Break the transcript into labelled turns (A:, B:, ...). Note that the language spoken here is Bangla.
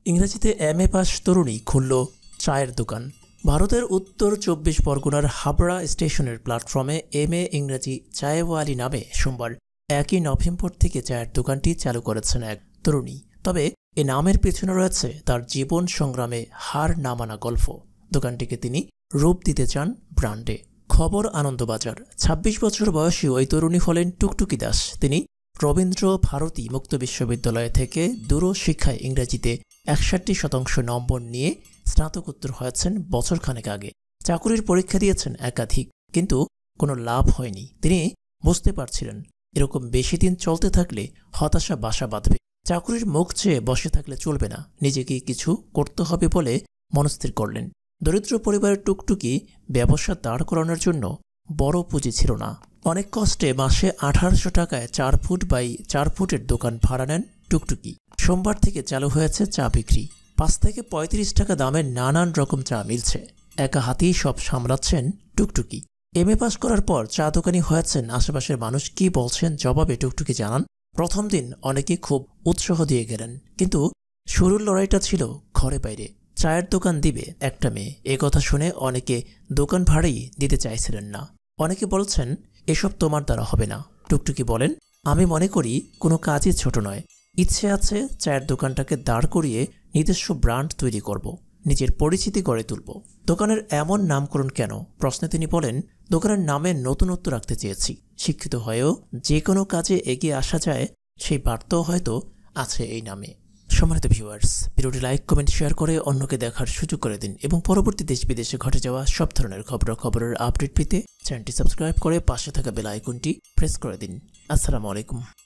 A: ইংরেজিতে এমএ পাস তরুণী খুলল চায়ের দোকান। ভারতের উত্তর ২৪ পরগনার হাবড়া স্টেশনের প্ল্যাটফর্মে এমএ ইংরেজি চায়ওয়ালি নামে সোমবার ১ নভেম্বর থেকে চায়ের দোকানটি চালু করেছেন এক তরুণী। তবে এ নামের পেছনে রয়েছে তার জীবন সংগ্রামে হার না মানা গল্প। দোকানটিকে তিনি রূপ দিতে চান ব্র্যান্ডে। খবর আনন্দবাজার। ২৬ বছর বয়সী ওই তরুণী হলেন টুকটুকি দাস। তিনি রবীন্দ্র ভারতী মুক্ত বিশ্ববিদ্যালয় থেকে দূরশিক্ষায় ইংরেজিতে ৬১% নম্বর নিয়ে স্নাতকোত্তর হয়েছেন বছরখানেক আগে। চাকুরির পরীক্ষা দিয়েছেন একাধিক, কিন্তু কোনো লাভ হয়নি। তিনি বুঝতে পারছিলেন এরকম বেশি দিন চলতে থাকলে হতাশা বাসা বাঁধবে। চাকুরির মুখ চেয়ে বসে থাকলে চলবে না, নিজেকে কিছু করতে হবে বলে মনস্থির করলেন। দরিদ্র পরিবারের টুকটুকি ব্যবসা দাঁড় করানোর জন্য বড় পুঁজি ছিল না। অনেক কষ্টে মাসে ১৮০০ টাকায় ৪ ফুট বাই ৪ ফুটের দোকান ভাড়া নেন টুকটুকি। সোমবার থেকে চালু হয়েছে চা বিক্রি। ৫ থেকে ৩৫ টাকা দামের নানান রকম চা মিলছে। একা হাতেই সব সামলাচ্ছেন টুকটুকি। এমএ পাস করার পর চা দোকানি হয়েছেন। আশেপাশের মানুষ কি বলছেন জবাবে টুকটুকি জানান, প্রথম দিন অনেকে খুব উৎসাহ দিয়ে গেলেন, কিন্তু শুরুর লড়াইটা ছিল ঘরে বাইরে। চায়ের দোকান দিবে একটা মেয়ে, এ কথা শুনে অনেকে দোকান ভাড়াই দিতে চাইছিলেন না। অনেকে বলছেন এসব তোমার দ্বারা হবে না। টুকটুকি বলেন, আমি মনে করি কোনো কাজই ছোট নয়। ইচ্ছে আছে চায়ের দোকানটাকে দাঁড় করিয়ে নিজস্ব ব্র্যান্ড তৈরি করব, নিজের পরিচিতি গড়ে তুলব। দোকানের এমন নামকরণ কেন প্রশ্নে তিনি বলেন, দোকানের নামে নতুনত্ব রাখতে চেয়েছি। শিক্ষিত হয়েও যে কোনো কাজে এগিয়ে আসা যায়, সেই বার্তাও হয়তো আছে এই নামে। সম্মানিত ভিউয়ার্স, ভিডিওটি লাইক, কমেন্ট, শেয়ার করে অন্যকে দেখার সুযোগ করে দিন এবং পরবর্তী দেশ বিদেশে ঘটে যাওয়া সব ধরনের খবরের আপডেট পেতে চ্যানেলটি সাবস্ক্রাইব করে পাশে থাকা বেল আইকনটি প্রেস করে দিন। আসসালামু আলাইকুম।